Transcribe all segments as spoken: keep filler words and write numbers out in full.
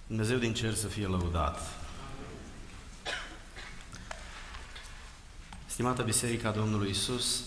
Dumnezeu din cer să fie lăudat. Stimată Biserica Domnului Iisus,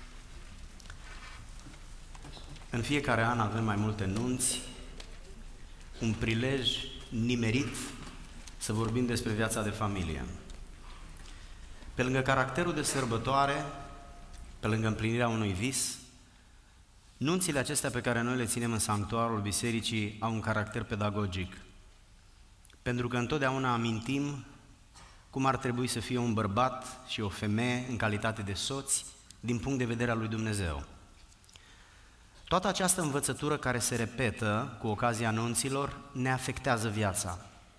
în fiecare an avem mai multe nunți, un prilej nimerit să vorbim despre viața de familie. Pe lângă caracterul de sărbătoare, pe lângă împlinirea unui vis, nunțile acestea pe care noi le ținem în sanctuarul bisericii au un caracter pedagogic. Pentru că întotdeauna amintim cum ar trebui să fie un bărbat și o femeie în calitate de soți din punct de vedere al lui Dumnezeu. Toată această învățătură care se repetă cu ocazia nunților ne afectează viața.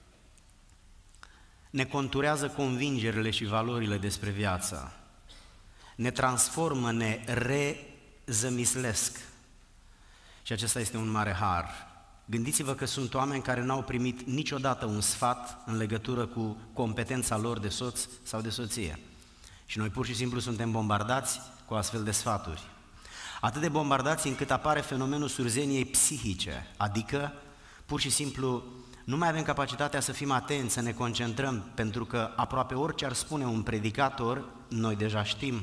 Ne conturează convingerile și valorile despre viață. Ne transformă, ne rezămislesc. Și acesta este un mare har. Gândiți-vă că sunt oameni care n-au primit niciodată un sfat în legătură cu competența lor de soț sau de soție. Și noi pur și simplu suntem bombardați cu astfel de sfaturi. Atât de bombardați încât apare fenomenul surzeniei psihice, adică pur și simplu nu mai avem capacitatea să fim atenți, să ne concentrăm, pentru că aproape orice ar spune un predicator, noi deja știm.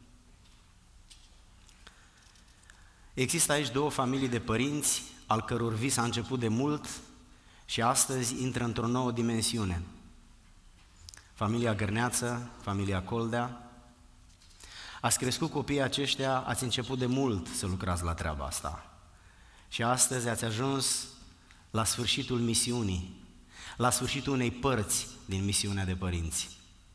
Există aici două familii de părinți, al căror vis a început de mult și astăzi intră într-o nouă dimensiune. Familia Gărneață, familia Coldea. Ați crescut copiii aceștia, ați început de mult să lucrați la treaba asta. Și astăzi ați ajuns la sfârșitul misiunii, la sfârșitul unei părți din misiunea de părinți.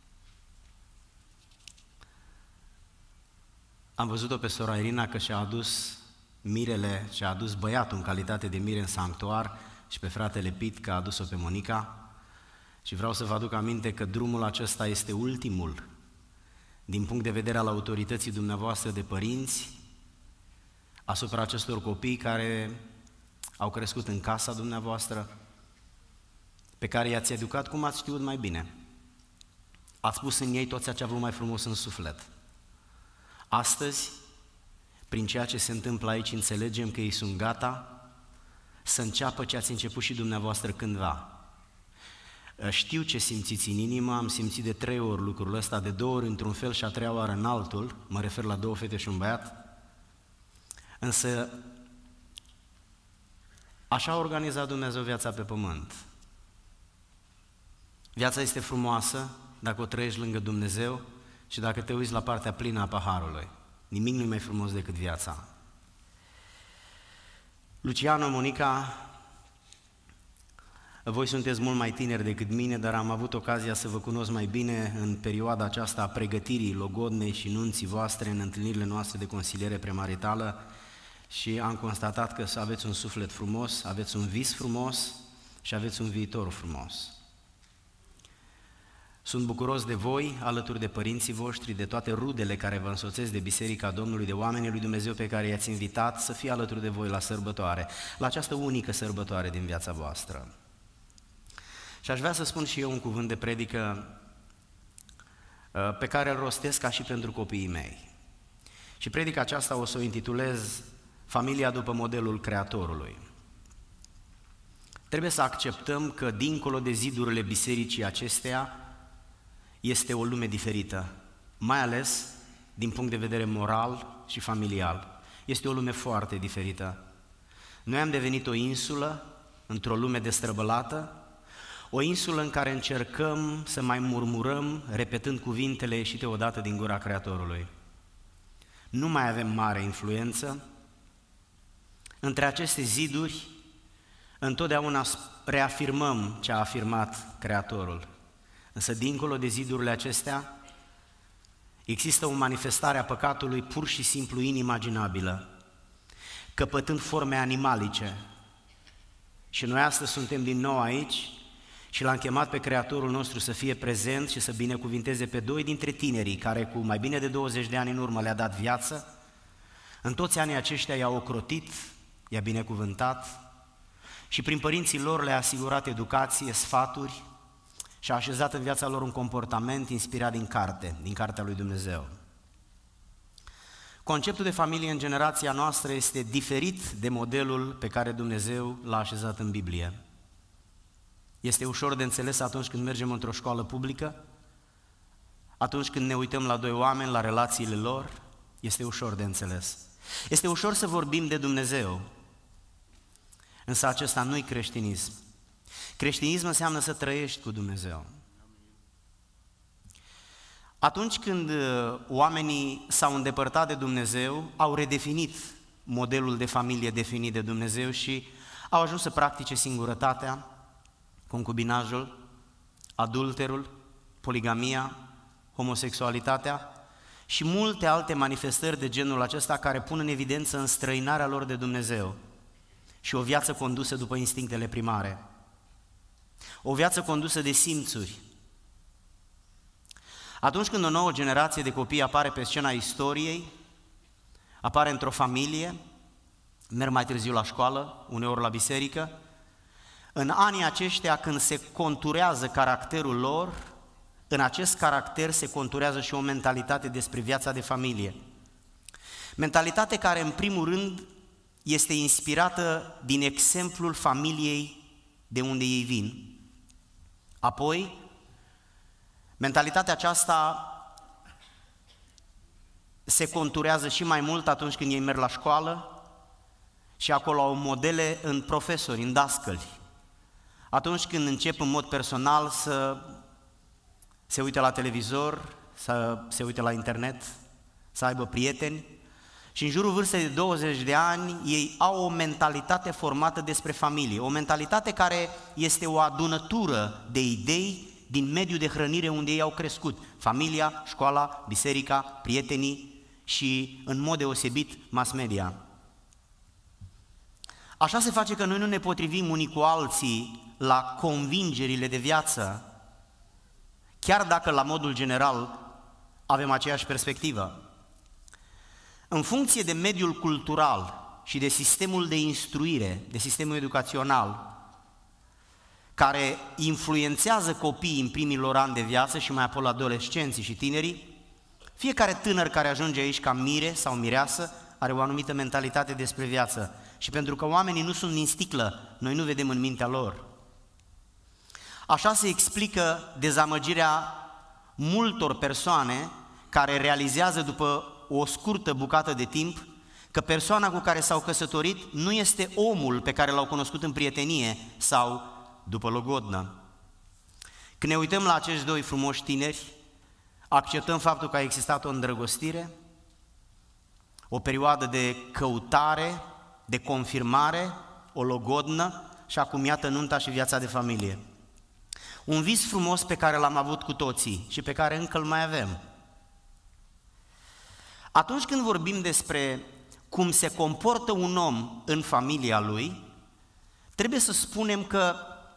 Am văzut-o pe sora Irina că și-a adus mirele, și-a adus băiatul în calitate de mire în sanctuar și pe fratele Pit că a adus-o pe Monica. Și vreau să vă aduc aminte că drumul acesta este ultimul din punct de vedere al autorității dumneavoastră de părinți asupra acestor copii care au crescut în casa dumneavoastră, pe care i-ați educat cum ați știut mai bine. Ați pus în ei tot ceea ce a avut mai frumos în suflet. Astăzi, prin ceea ce se întâmplă aici, înțelegem că ei sunt gata să înceapă ce ați început și dumneavoastră cândva. Știu ce simțiți în inimă, am simțit de trei ori lucrul ăsta, de două ori într-un fel și a treia oară în altul, mă refer la două fete și un băiat, însă așa a organizat Dumnezeu viața pe pământ. Viața este frumoasă dacă o trăiești lângă Dumnezeu și dacă te uiți la partea plină a paharului. Nimic nu e mai frumos decât viața. Luciano, Monica, voi sunteți mult mai tineri decât mine, dar am avut ocazia să vă cunosc mai bine în perioada aceasta a pregătirii logodnei și nunții voastre, în întâlnirile noastre de consiliere premaritală, și am constatat că aveți un suflet frumos, aveți un vis frumos și aveți un viitor frumos. Sunt bucuros de voi, alături de părinții voștri, de toate rudele care vă însoțesc de Biserica Domnului, de oamenii lui Dumnezeu pe care i-ați invitat să fie alături de voi la sărbătoare, la această unică sărbătoare din viața voastră. Și aș vrea să spun și eu un cuvânt de predică pe care îl rostesc ca și pentru copiii mei. Și predica aceasta o să o intitulez Familia după modelul Creatorului. Trebuie să acceptăm că dincolo de zidurile bisericii acesteia este o lume diferită, mai ales din punct de vedere moral și familial. Este o lume foarte diferită. Noi am devenit o insulă într-o lume destrăbălată, o insulă în care încercăm să mai murmurăm, repetând cuvintele ieșite odată din gura Creatorului. Nu mai avem mare influență. Între aceste ziduri, întotdeauna reafirmăm ce a afirmat Creatorul. Însă, dincolo de zidurile acestea, există o manifestare a păcatului pur și simplu inimaginabilă, căpătând forme animalice. Și noi astăzi suntem din nou aici și l-am chemat pe Creatorul nostru să fie prezent și să binecuvinteze pe doi dintre tinerii care cu mai bine de douăzeci de ani în urmă le-a dat viață. În toți anii aceștia i-a ocrotit, i-a binecuvântat și prin părinții lor le-a asigurat educație, sfaturi și a așezat în viața lor un comportament inspirat din carte, din cartea lui Dumnezeu. Conceptul de familie în generația noastră este diferit de modelul pe care Dumnezeu l-a așezat în Biblie. Este ușor de înțeles atunci când mergem într-o școală publică, atunci când ne uităm la doi oameni, la relațiile lor, este ușor de înțeles. Este ușor să vorbim de Dumnezeu, însă acesta nu-i creștinism. Creștinism înseamnă să trăiești cu Dumnezeu. Atunci când oamenii s-au îndepărtat de Dumnezeu, au redefinit modelul de familie definit de Dumnezeu și au ajuns să practice singurătatea, concubinajul, adulterul, poligamia, homosexualitatea și multe alte manifestări de genul acesta care pun în evidență înstrăinarea lor de Dumnezeu și o viață condusă după instinctele primare, o viață condusă de simțuri. Atunci când o nouă generație de copii apare pe scena istoriei, apare într-o familie, merg mai târziu la școală, uneori la biserică, în anii aceștia când se conturează caracterul lor, în acest caracter se conturează și o mentalitate despre viața de familie. Mentalitate care, în primul rând, este inspirată din exemplul familiei de unde ei vin. Apoi, mentalitatea aceasta se conturează și mai mult atunci când ei merg la școală și acolo au modele în profesori, în dascăli. Atunci când încep în mod personal să se uite la televizor, să se uite la internet, să aibă prieteni și în jurul vârstei de douăzeci de ani ei au o mentalitate formată despre familie, o mentalitate care este o adunătură de idei din mediul de hrănire unde ei au crescut, familia, școala, biserica, prietenii și în mod deosebit mass media. Așa se face că noi nu ne potrivim unii cu alții la convingerile de viață, chiar dacă la modul general avem aceeași perspectivă. În funcție de mediul cultural și de sistemul de instruire, de sistemul educațional, care influențează copiii în primii lor ani de viață și mai apoi adolescenții și tinerii, fiecare tânăr care ajunge aici ca mire sau mireasă are o anumită mentalitate despre viață. Și pentru că oamenii nu sunt din sticlă, noi nu vedem în mintea lor. Așa se explică dezamăgirea multor persoane care realizează după o scurtă bucată de timp că persoana cu care s-au căsătorit nu este omul pe care l-au cunoscut în prietenie sau după logodnă. Când ne uităm la acești doi frumoși tineri, acceptăm faptul că a existat o îndrăgostire, o perioadă de căutare, de confirmare, o logodnă și acum iată nunta și viața de familie. Un vis frumos pe care l-am avut cu toții și pe care încă îl mai avem. Atunci când vorbim despre cum se comportă un om în familia lui, trebuie să spunem că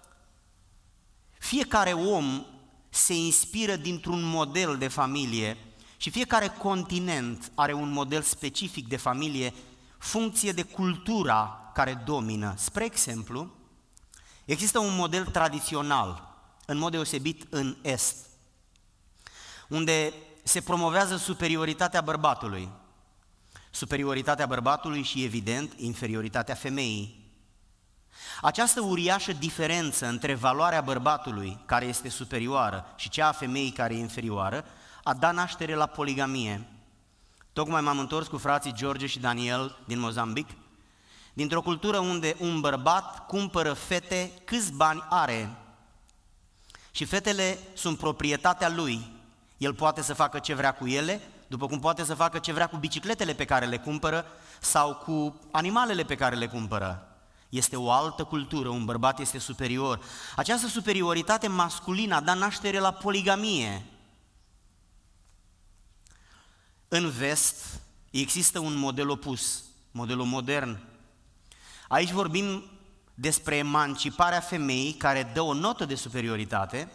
fiecare om se inspiră dintr-un model de familie și fiecare continent are un model specific de familie, funcție de cultura care domină. Spre exemplu, există un model tradițional, în mod deosebit în Est, unde se promovează superioritatea bărbatului, superioritatea bărbatului și, evident, inferioritatea femeii. Această uriașă diferență între valoarea bărbatului, care este superioară, și cea a femeii, care e inferioară, a dat naștere la poligamie. Tocmai m-am întors cu frații George și Daniel din Mozambic, dintr-o cultură unde un bărbat cumpără fete câți bani are și fetele sunt proprietatea lui. El poate să facă ce vrea cu ele, după cum poate să facă ce vrea cu bicicletele pe care le cumpără sau cu animalele pe care le cumpără. Este o altă cultură, un bărbat este superior. Această superioritate masculină a dat naștere la poligamie. În vest există un model opus, modelul modern. Aici vorbim despre emanciparea femeii care dă o notă de superioritate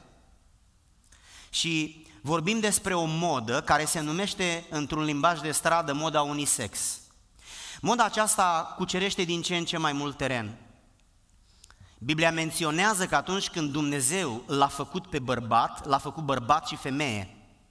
și vorbim despre o modă care se numește într-un limbaj de stradă moda unisex. Moda aceasta cucerește din ce în ce mai mult teren. Biblia menționează că atunci când Dumnezeu l-a făcut pe bărbat, l-a făcut bărbat și femeie.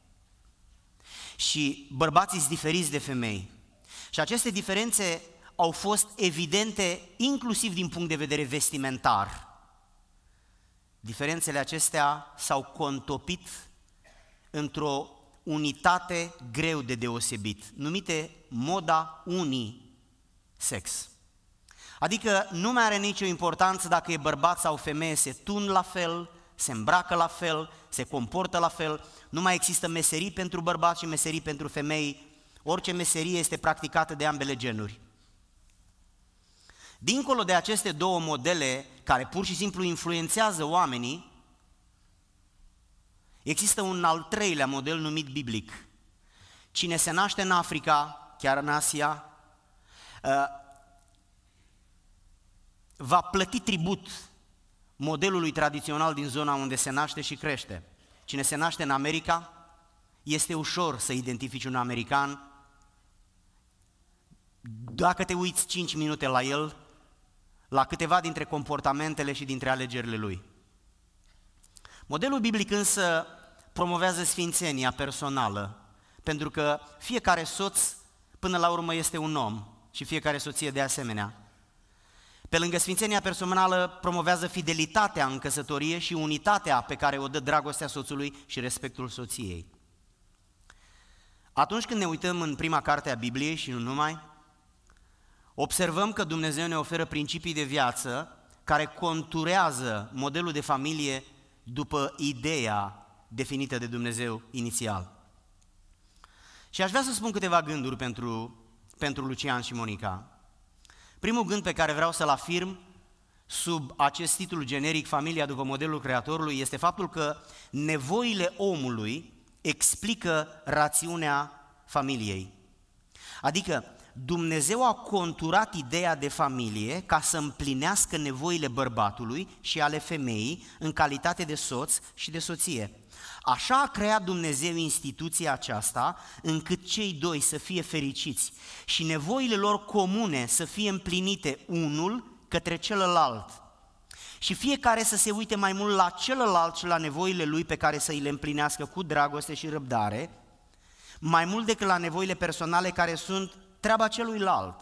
Și bărbații sunt diferiți de femei. Și aceste diferențe au fost evidente inclusiv din punct de vedere vestimentar. diferențele acestea s-au contopit într-o unitate greu de deosebit, numite moda unisex. Adică nu mai are nicio importanță dacă e bărbat sau femeie, se tun la fel, se îmbracă la fel, se comportă la fel, nu mai există meserii pentru bărbați și meserii pentru femei, orice meserie este practicată de ambele genuri. Dincolo de aceste două modele care pur și simplu influențează oamenii, există un al treilea model numit biblic. Cine se naște în Africa, chiar în Asia, va plăti tribut modelului tradițional din zona unde se naște și crește. Cine se naște în America, este ușor să identifici un american. Dacă te uiți cinci minute la el, la câteva dintre comportamentele și dintre alegerile lui. Modelul biblic însă promovează sfințenia personală, pentru că fiecare soț până la urmă este un om și fiecare soție de asemenea. Pe lângă sfințenia personală promovează fidelitatea în căsătorie și unitatea pe care o dă dragostea soțului și respectul soției. Atunci când ne uităm în prima carte a Bibliei și nu numai, observăm că Dumnezeu ne oferă principii de viață care conturează modelul de familie după ideea definită de Dumnezeu inițial. Și aș vrea să spun câteva gânduri pentru, pentru Lucian și Monica. Primul gând pe care vreau să-l afirm sub acest titlu generic, Familia după modelul Creatorului, este faptul că nevoile omului explică rațiunea familiei. Adică Dumnezeu a conturat ideea de familie ca să împlinească nevoile bărbatului și ale femeii în calitate de soț și de soție. Așa a creat Dumnezeu instituția aceasta încât cei doi să fie fericiți și nevoile lor comune să fie împlinite unul către celălalt. Și fiecare să se uite mai mult la celălalt și la nevoile lui pe care să îi le împlinească cu dragoste și răbdare, mai mult decât la nevoile personale care sunt treaba celuilalt.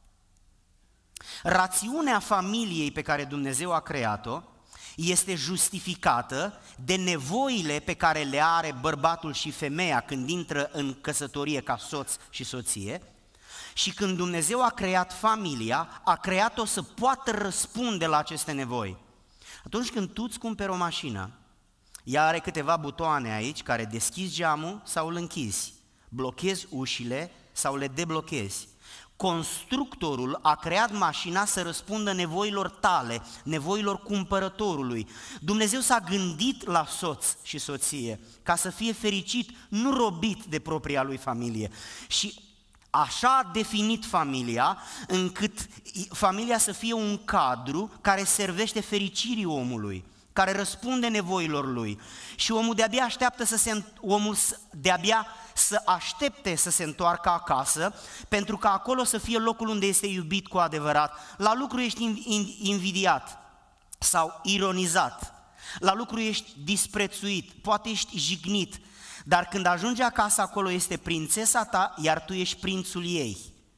Rațiunea familiei pe care Dumnezeu a creat-o este justificată de nevoile pe care le are bărbatul și femeia când intră în căsătorie ca soț și soție și când Dumnezeu a creat familia, a creat-o să poată răspunde la aceste nevoi. Atunci când tu îți cumperi o mașină, ea are câteva butoane aici care deschizi geamul sau îl închizi, blochezi ușile sau le deblochezi. Constructorul a creat mașina să răspundă nevoilor tale, nevoilor cumpărătorului. Dumnezeu s-a gândit la soț și soție ca să fie fericit, nu robit de propria lui familie. Și așa a definit familia, încât familia să fie un cadru care servește fericirii omului, care răspunde nevoilor lui. Și omul de-abia așteaptă să se omul de-abia să aștepte să se întoarcă acasă, pentru că acolo să fie locul unde este iubit cu adevărat. La lucru ești invidiat sau ironizat, la lucru ești disprețuit, poate ești jignit, dar când ajungi acasă, acolo este prințesa ta, iar tu ești prințul ei.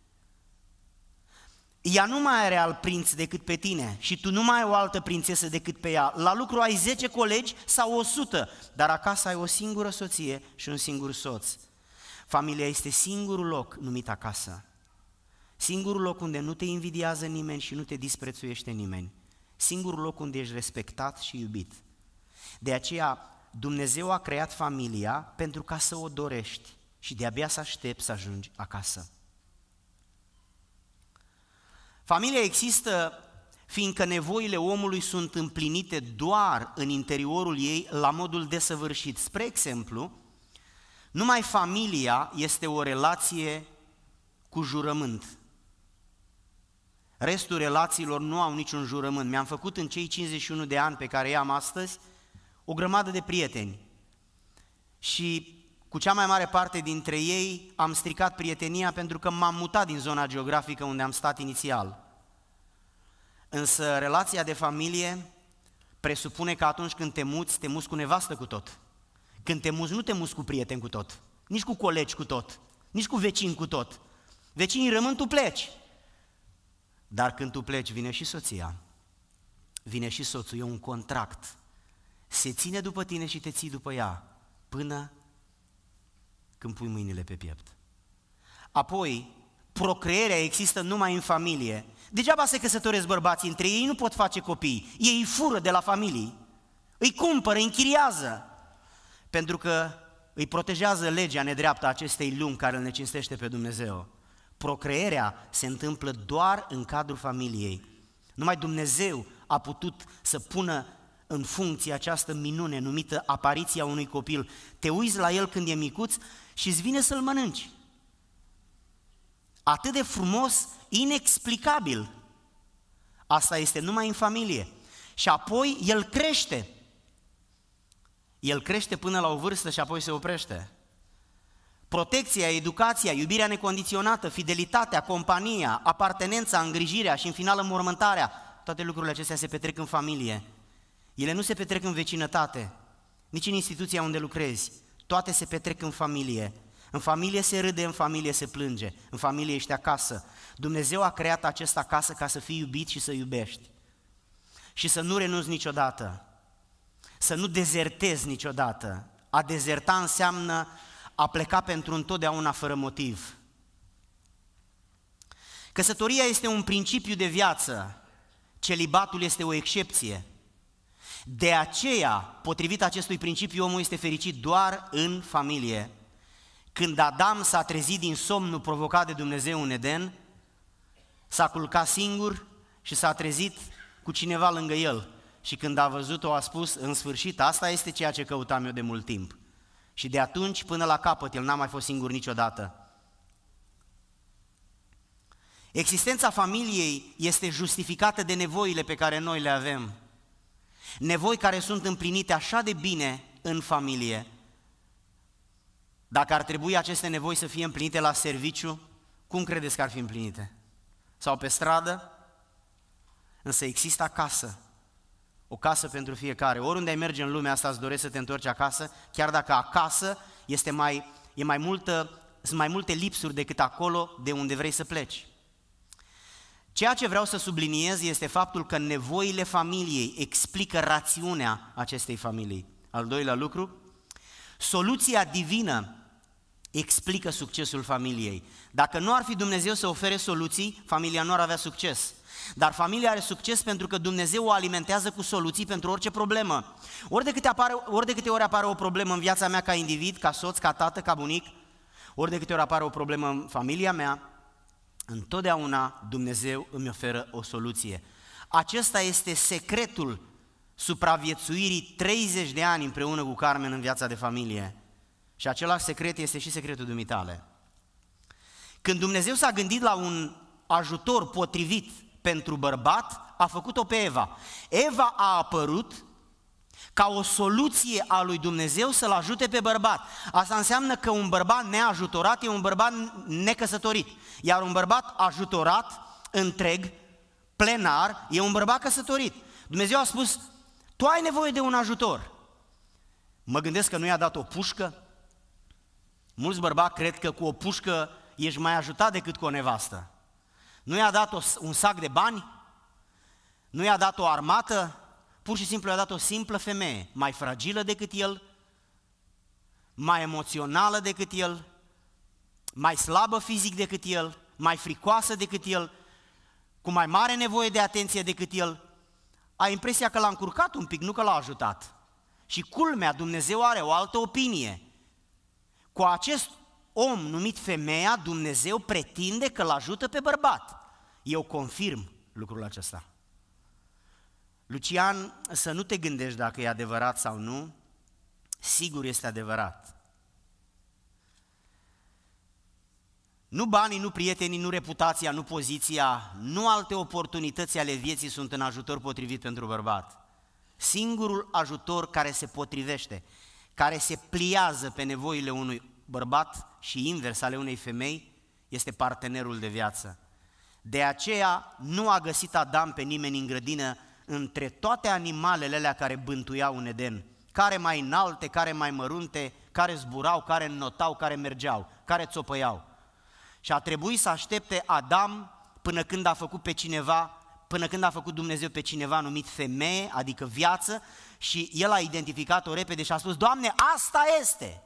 Ea nu mai are alt prinț decât pe tine și tu nu mai ai o altă prințesă decât pe ea. La lucru ai zece colegi sau o sută, dar acasă ai o singură soție și un singur soț. Familia este singurul loc numit acasă. Singurul loc unde nu te invidiază nimeni și nu te disprețuiește nimeni. Singurul loc unde ești respectat și iubit. De aceea Dumnezeu a creat familia pentru ca să o dorești și de-abia să aștepți să ajungi acasă. Familia există fiindcă nevoile omului sunt împlinite doar în interiorul ei la modul desăvârșit. Spre exemplu, numai familia este o relație cu jurământ. Restul relațiilor nu au niciun jurământ. Mi-am făcut în cei cincizeci și unu de ani pe care i-am astăzi o grămadă de prieteni și cu cea mai mare parte dintre ei am stricat prietenia pentru că m-am mutat din zona geografică unde am stat inițial. Însă relația de familie presupune că atunci când te muți, te muți cu nevastă cu tot. Când te muți, nu te muți cu prieteni cu tot, nici cu colegi cu tot, nici cu vecini cu tot. Vecinii rămân, tu pleci. Dar când tu pleci, vine și soția, vine și soțul, e un contract. se ține după tine și te ții după ea până când pui mâinile pe piept. Apoi, procreerea există numai în familie. Degeaba se căsătoresc bărbații între ei, nu pot face copii. Ei îi fură de la familii, îi cumpără, îi închiriază, pentru că îi protejează legea nedreaptă a acestei lumi care îl necinstește pe Dumnezeu. Procreerea se întâmplă doar în cadrul familiei. Numai Dumnezeu a putut să pună în funcție această minune numită apariția unui copil. Te uiți la el când e micuț și îți vine să-l mănânci. Atât de frumos, inexplicabil. Asta este numai în familie. Și apoi el crește. El crește până la o vârstă și apoi se oprește. Protecția, educația, iubirea necondiționată, fidelitatea, compania, apartenența, îngrijirea și în final înmormântarea, toate lucrurile acestea se petrec în familie. Ele nu se petrec în vecinătate, nici în instituția unde lucrezi. Toate se petrec în familie. În familie se râde, în familie se plânge, în familie ești acasă. Dumnezeu a creat acest acasă ca să fii iubit și să iubești. Și să nu renunți niciodată, să nu dezertezi niciodată. A dezerta înseamnă a pleca pentru întotdeauna fără motiv. Căsătoria este un principiu de viață, celibatul este o excepție. De aceea, potrivit acestui principiu, omul este fericit doar în familie. Când Adam s-a trezit din somnul provocat de Dumnezeu în Eden, s-a culcat singur și s-a trezit cu cineva lângă el. Și când a văzut-o, a spus, în sfârșit, asta este ceea ce căutam eu de mult timp. Și de atunci până la capăt, el n-a mai fost singur niciodată. Existența familiei este justificată de nevoile pe care noi le avem. Nevoi care sunt împlinite așa de bine în familie. Dacă ar trebui aceste nevoi să fie împlinite la serviciu, cum credeți că ar fi împlinite? Sau pe stradă? Însă există acasă. O casă pentru fiecare. Oriunde ai merge în lumea asta îți dorești să te întorci acasă, chiar dacă acasă este mai, e mai multă, sunt mai multe lipsuri decât acolo de unde vrei să pleci. Ceea ce vreau să subliniez este faptul că nevoile familiei explică rațiunea acestei familii. Al doilea lucru, soluția divină explică succesul familiei. Dacă nu ar fi Dumnezeu să ofere soluții, familia nu ar avea succes. Dar familia are succes pentru că Dumnezeu o alimentează cu soluții pentru orice problemă. Ori de câte, apare, ori de câte ori apare o problemă în viața mea ca individ, ca soț, ca tată, ca bunic, ori de câte ori apare o problemă în familia mea, întotdeauna Dumnezeu îmi oferă o soluție. Acesta este secretul supraviețuirii treizeci de ani împreună cu Carmen în viața de familie. Și același secret este și secretul dumitale. Când Dumnezeu s-a gândit la un ajutor potrivit pentru bărbat, a făcut-o pe Eva. Eva a apărut ca o soluție a lui Dumnezeu să-l ajute pe bărbat. Asta înseamnă că un bărbat neajutorat e un bărbat necăsătorit, iar un bărbat ajutorat, întreg, plenar, e un bărbat căsătorit. Dumnezeu a spus, tu ai nevoie de un ajutor. Mă gândesc că nu i-a dat o pușcă. Mulți bărbați cred că cu o pușcă ești mai ajutat decât cu o nevastă. Nu i-a dat o, un sac de bani, nu i-a dat o armată, pur și simplu i-a dat o simplă femeie, mai fragilă decât el, mai emoțională decât el, mai slabă fizic decât el, mai fricoasă decât el, cu mai mare nevoie de atenție decât el. Ai impresia că l-a încurcat un pic, nu că l-a ajutat. Și culmea, Dumnezeu are o altă opinie. Cu acest om numit femeia, Dumnezeu pretinde că îl ajută pe bărbat. Eu confirm lucrul acesta. Lucian, să nu te gândești dacă e adevărat sau nu, sigur este adevărat. Nu banii, nu prietenii, nu reputația, nu poziția, nu alte oportunități ale vieții sunt în ajutor potrivit pentru bărbat. Singurul ajutor care se potrivește, care se pliază pe nevoile unui bărbat și invers ale unei femei, este partenerul de viață. De aceea nu a găsit Adam pe nimeni în grădină între toate animalele alea care bântuiau în Eden, care mai înalte, care mai mărunte, care zburau, care înnotau, care mergeau, care țopăiau. Și a trebuit să aștepte Adam până când a făcut pe cineva până când a făcut Dumnezeu pe cineva numit femeie, adică viață, și el a identificat-o repede și a spus, Doamne, asta este!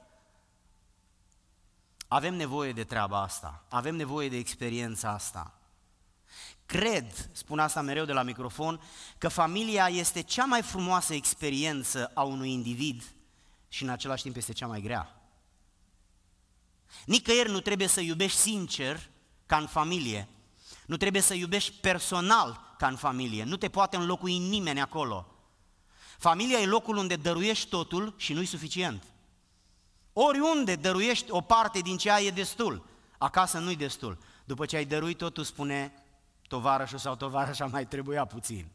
Avem nevoie de treaba asta, avem nevoie de experiența asta. Cred, spun asta mereu de la microfon, că familia este cea mai frumoasă experiență a unui individ și în același timp este cea mai grea. Nicăieri nu trebuie să iubești sincer ca în familie, nu trebuie să iubești personal ca în familie, nu te poate înlocui nimeni acolo. Familia e locul unde dăruiești totul și nu-i suficient. Oriunde dăruiești o parte din ce ai e destul, acasă nu-i destul. După ce ai dăruit totul, spune tovarășul sau tovarășa, mai trebuia puțin.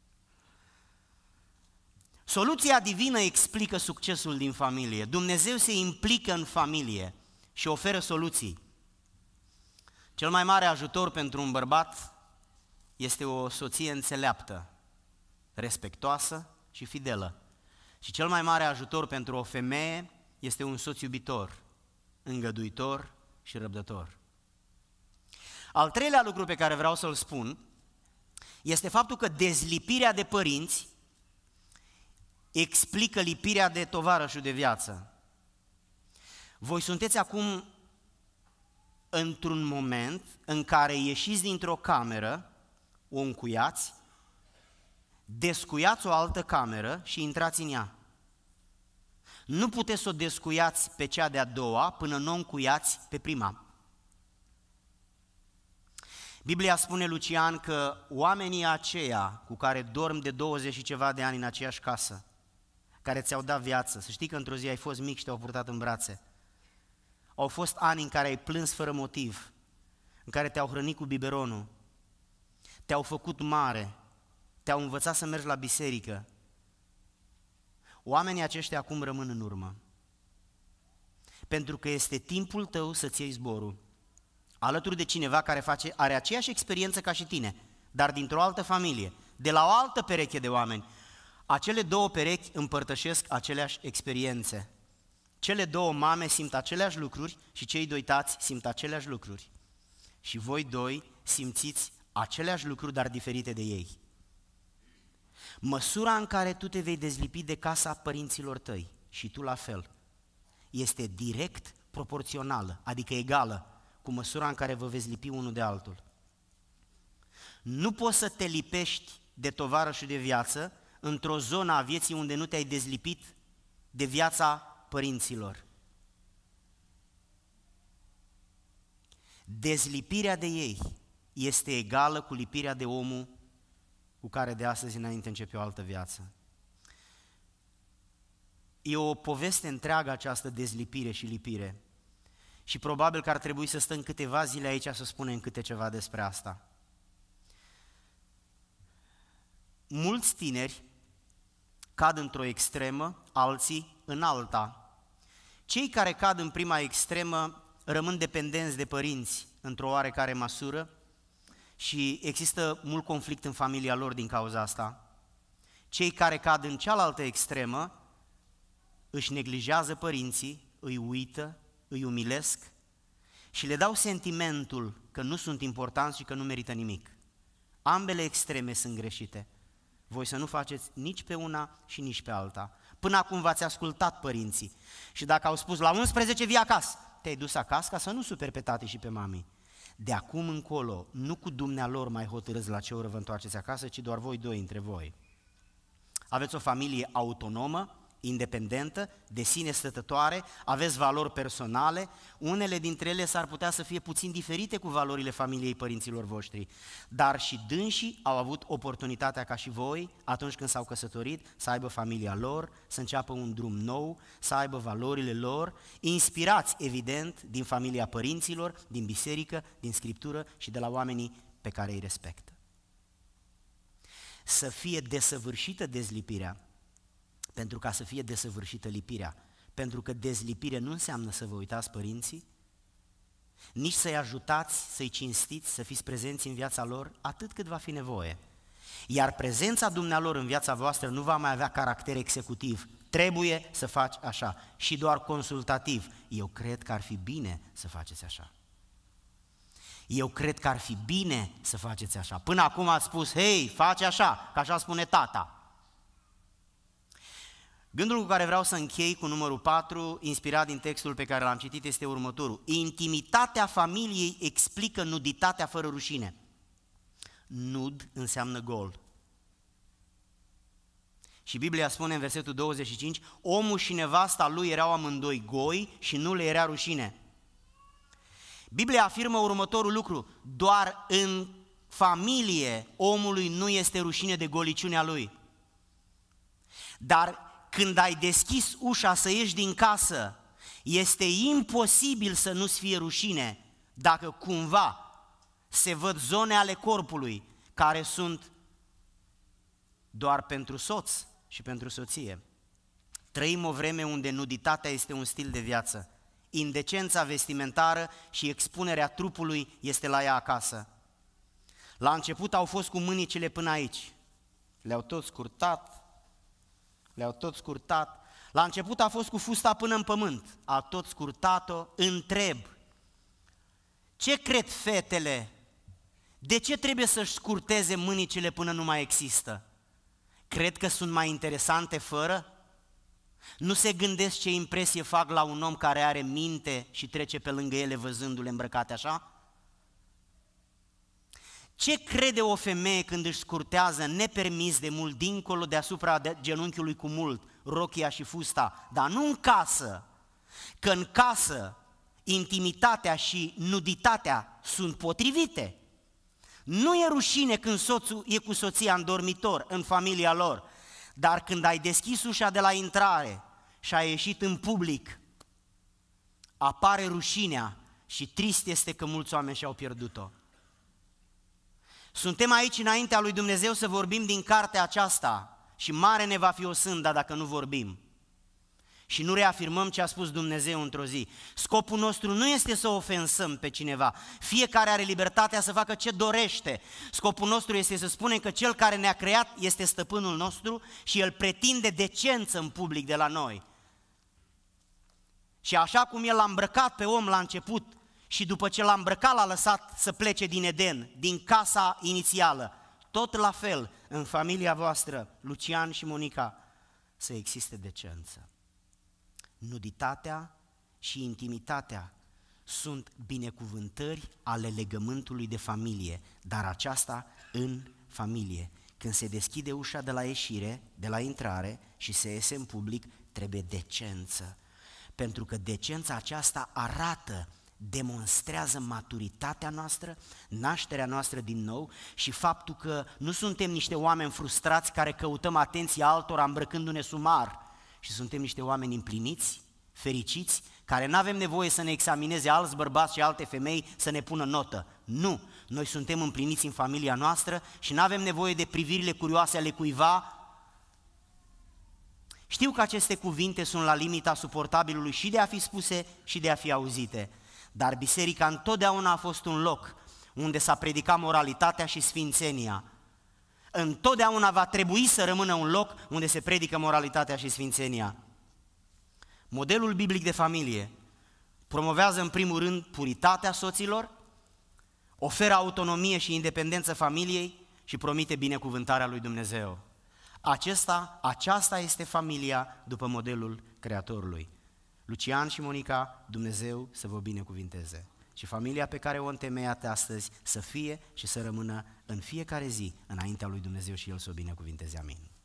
Soluția divină explică succesul din familie. Dumnezeu se implică în familie și oferă soluții. Cel mai mare ajutor pentru un bărbat este o soție înțeleaptă, respectoasă și fidelă. Și cel mai mare ajutor pentru o femeie este un soț iubitor, îngăduitor și răbdător. Al treilea lucru pe care vreau să-l spun este faptul că dezlipirea de părinți explică lipirea de tovarășul de viață. Voi sunteți acum într-un moment în care ieșiți dintr-o cameră, o încuiați, descuiați o altă cameră și intrați în ea. Nu puteți să o descuiați pe cea de-a doua până nu o încuiați pe prima. Biblia spune, Lucian, că oamenii aceia cu care dorm de douăzeci și ceva de ani în aceeași casă, care ți-au dat viață, să știi că într-o zi ai fost mic și te-au purtat în brațe, au fost ani în care ai plâns fără motiv, în care te-au hrănit cu biberonul, te-au făcut mare, te-au învățat să mergi la biserică. Oamenii aceștia acum rămân în urmă, pentru că este timpul tău să-ți iei zborul, alături de cineva care face, are aceeași experiență ca și tine, dar dintr-o altă familie, de la o altă pereche de oameni. Acele două perechi împărtășesc aceleași experiențe. Cele două mame simt aceleași lucruri și cei doi tați simt aceleași lucruri. Și voi doi simțiți aceleași lucruri, dar diferite de ei. Măsura în care tu te vei dezlipi de casa părinților tăi și tu la fel, este direct proporțională, adică egală cu măsura în care vă veți lipi unul de altul. Nu poți să te lipești de tovarășul de viață într-o zonă a vieții unde nu te-ai dezlipit de viața părinților. Dezlipirea de ei este egală cu lipirea de omul cu care de astăzi înainte începe o altă viață. E o poveste întreagă această dezlipire și lipire. Și probabil că ar trebui să stăm câteva zile aici să spunem câte ceva despre asta. Mulți tineri cad într-o extremă, alții în alta. Cei care cad în prima extremă rămân dependenți de părinți într-o oarecare măsură și există mult conflict în familia lor din cauza asta. Cei care cad în cealaltă extremă își neglijează părinții, îi uită, îi umilesc și le dau sentimentul că nu sunt importanți și că nu merită nimic. Ambele extreme sunt greșite. Voi să nu faceți nici pe una și nici pe alta. Până acum v-ați ascultat părinții și dacă au spus la unsprezece vii acasă, te-ai dus acasă ca să nu superi pe tati și pe mami. De acum încolo, nu cu dumnealor mai hotărâți la ce oră vă întoarceți acasă, ci doar voi doi între voi. Aveți o familie autonomă, independentă, de sine stătătoare, aveți valori personale, unele dintre ele s-ar putea să fie puțin diferite cu valorile familiei părinților voștri, dar și dânsii au avut oportunitatea ca și voi, atunci când s-au căsătorit, să aibă familia lor, să înceapă un drum nou, să aibă valorile lor, inspirați evident din familia părinților, din biserică, din scriptură și de la oamenii pe care îi respectă. Să fie desăvârșită dezlipirea, pentru ca să fie desăvârșită lipirea, pentru că dezlipire nu înseamnă să vă uitați părinții, nici să-i ajutați, să-i cinstiți, să fiți prezenți în viața lor atât cât va fi nevoie. Iar prezența dumnealor în viața voastră nu va mai avea caracter executiv. Trebuie să faci așa și doar consultativ. Eu cred că ar fi bine să faceți așa. Eu cred că ar fi bine să faceți așa. Până acum ați spus, hei, face așa, că așa spune tata. Gândul cu care vreau să închei cu numărul patru, inspirat din textul pe care l-am citit, este următorul. Intimitatea familiei explică nuditatea fără rușine. Nud înseamnă gol. Și Biblia spune în versetul douăzeci și cinci, omul și nevasta lui erau amândoi goi și nu le era rușine. Biblia afirmă următorul lucru, doar în familie omului nu este rușine de goliciunea lui. Dar când ai deschis ușa să ieși din casă, este imposibil să nu-ți fie rușine dacă cumva se văd zone ale corpului care sunt doar pentru soț și pentru soție. Trăim o vreme unde nuditatea este un stil de viață. Indecența vestimentară și expunerea trupului este la ea acasă. La început au fost cu mânicile până aici. Le-au tot scurtat, le-au tot scurtat. La început a fost cu fusta până în pământ. A tot scurtat-o. Întreb, ce cred fetele? De ce trebuie să-și scurteze mânicile până nu mai există? Cred că sunt mai interesante fără? Nu se gândesc ce impresie fac la un om care are minte și trece pe lângă ele văzându-le îmbrăcate așa? Ce crede o femeie când își scurtează nepermis de mult, dincolo deasupra de genunchiului cu mult, rochia și fusta, dar nu în casă, că în casă intimitatea și nuditatea sunt potrivite. Nu e rușine când soțul e cu soția în dormitor, în familia lor, dar când ai deschis ușa de la intrare și ai ieșit în public, apare rușinea și trist este că mulți oameni și-au pierdut-o. Suntem aici înaintea lui Dumnezeu să vorbim din cartea aceasta și mare ne va fi o sânda dacă nu vorbim și nu reafirmăm ce a spus Dumnezeu într-o zi. Scopul nostru nu este să ofensăm pe cineva, fiecare are libertatea să facă ce dorește. Scopul nostru este să spunem că Cel care ne-a creat este stăpânul nostru și El pretinde decență în public de la noi. Și așa cum El l-a îmbrăcat pe om la început și după ce l-a îmbrăcat l-a lăsat să plece din Eden, din casa inițială, tot la fel în familia voastră, Lucian și Monica, să existe decență. Nuditatea și intimitatea sunt binecuvântări ale legământului de familie, dar aceasta în familie. Când se deschide ușa de la ieșire, de la intrare și se iese în public, trebuie decență. Pentru că decența aceasta arată, demonstrează maturitatea noastră, nașterea noastră din nou și faptul că nu suntem niște oameni frustrați care căutăm atenția altora îmbrăcându-ne sumar, și suntem niște oameni împliniți, fericiți, care nu avem nevoie să ne examineze alți bărbați și alte femei să ne pună notă. Nu! Noi suntem împliniți în familia noastră și nu avem nevoie de privirile curioase ale cuiva. Știu că aceste cuvinte sunt la limita suportabilului și de a fi spuse și de a fi auzite, dar biserica întotdeauna a fost un loc unde s-a predicat moralitatea și sfințenia. Întotdeauna va trebui să rămână un loc unde se predică moralitatea și sfințenia. Modelul biblic de familie promovează în primul rând puritatea soților, oferă autonomie și independență familiei și promite binecuvântarea lui Dumnezeu. Acesta, aceasta este familia după modelul Creatorului. Lucian și Monica, Dumnezeu să vă binecuvinteze. Și familia pe care o întemeiați astăzi să fie și să rămână în fiecare zi înaintea lui Dumnezeu și El să o binecuvinteze. Amin.